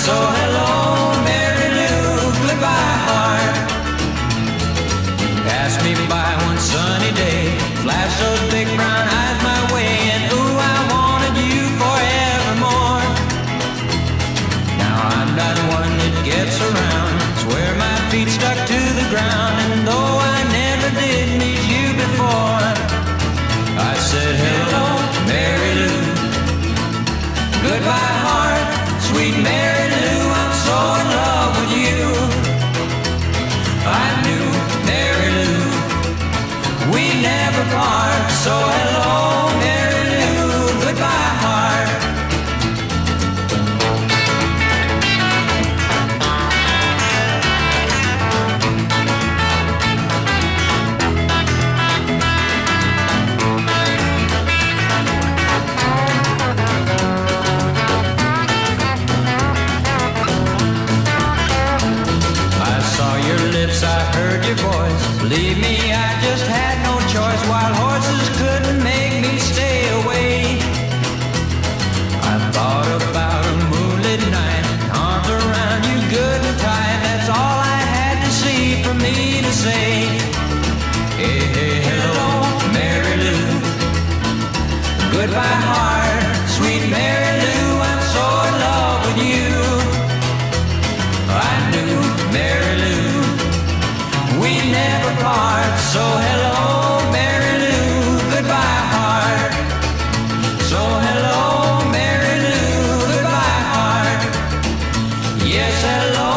So hello, Mary Lou, goodbye, heart. Passed me by one sunny day, flashed those big brown eyes my way, and ooh, I wanted you forevermore. Now I'm not one that gets around, swear my feet stuck to the ground, and though I never did meet you before, I said hello, Mary Lou, goodbye, heart, sweet Mary Lou, I'm so in love with you. I knew, Mary Lou, we never part, so hello, Mary Lou, goodbye, heart. I heard your voice. Believe me, I just had no choice. Wild horses couldn't make me stay away. I thought about a moonlit night, arms around you good and tight. That's all I had to see for me to say. Hey, hey, hello, Mary Lou, goodbye, heart, sweet Mary Lou, I'm so in love with you. I knew, Mary Lou, we never part, so hello, Mary Lou, goodbye, heart. So hello, Mary Lou, goodbye, heart. Yes, hello.